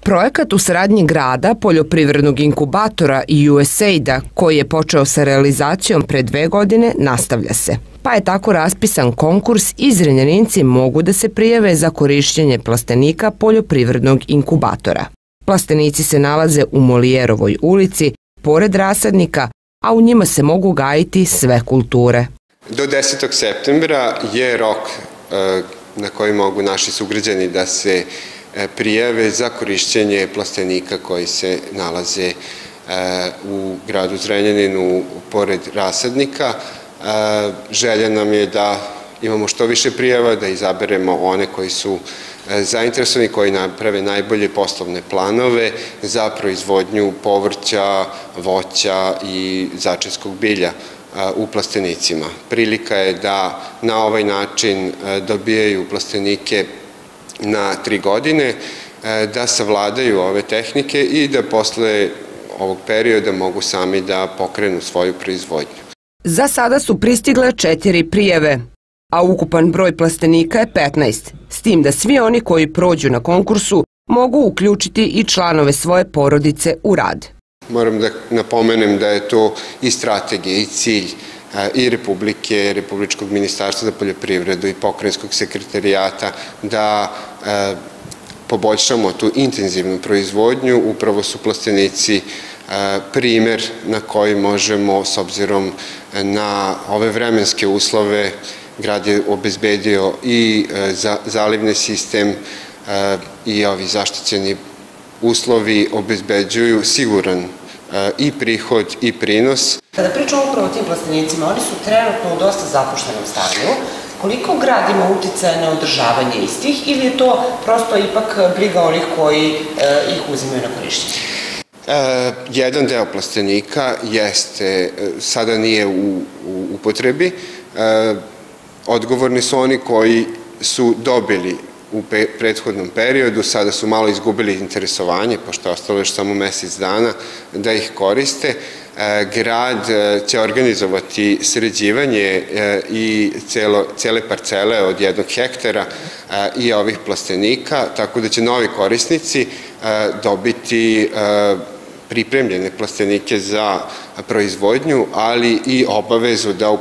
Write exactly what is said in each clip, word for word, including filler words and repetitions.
Projekat u saradnji grada, poljoprivrednog inkubatora i U S A I D-a, koji je počeo sa realizacijom pre dve godine, nastavlja se. Pa je tako raspisan konkurs i Zrenjaninci mogu da se prijave za korišćenje plastenika poljoprivrednog inkubatora. Plastenici se nalaze u Molijerovoj ulici, pored rasadnika, a u njima se mogu gajiti sve kulture. Do desetog septembra je rok na koji mogu naši sugrađani da se prijave za korišćenje plastenika koji se nalaze u gradu Zrenjaninu pored rasadnika. Želja nam je da imamo što više prijava, da izaberemo one koji su zainteresovani, koji naprave najbolje poslovne planove za proizvodnju povrća, voća i začinskog bilja u plastenicima. Prilika je da na ovaj način dobijaju plastenike na tri godine, da savladaju ove tehnike i da posle ovog perioda mogu sami da pokrenu svoju proizvodnju. Za sada su pristigle četiri prijave, a ukupan broj plastenika je petnaest, s tim da svi oni koji prođu na konkursu mogu uključiti i članove svoje porodice u rad. Moram da napomenem da je to i strategija i cilj i Republike, Republičkog ministarstva za poljoprivredu i pokrajinskog sekretarijata da poboljšamo tu intenzivnu proizvodnju. Upravo su plastenici primer na koji možemo, s obzirom na ove vremenske uslove, grad je obezbedio i zalivni sistem i ovi zaštićeni uslovi obezbeđuju siguran i prihod i prinos. Kada pričamo upravo o tim plastenicima, oni su trenutno u dosta zapuštenom stanju. Koliko grad ima uticaja na održavanje istih ili je to prosto ipak briga onih koji ih uzimaju na korišćenje? Jedan deo plastenika jeste, sada nije u upotrebi. Odgovorni su oni koji su dobili u prethodnom periodu, sada su malo izgubili interesovanje, pošto je ostalo još samo mesec dana da ih koriste. Grad će organizovati sređivanje i cele parcele od jednog hektara i ovih plastenika, tako da će novi korisnici dobiti pripremljene plastenike za proizvodnju, ali i obavezu da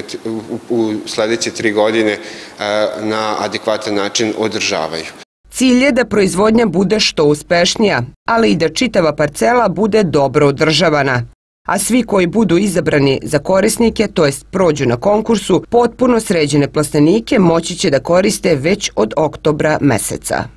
u sledeće tri godine na adekvatan način održavaju. Cilj je da proizvodnja bude što uspešnija, ali i da čitava parcela bude dobro održavana. A svi koji budu izabrani za korisnike, to jest prođu na konkursu, potpuno sređene plastenike moći će da koriste već od oktobra meseca.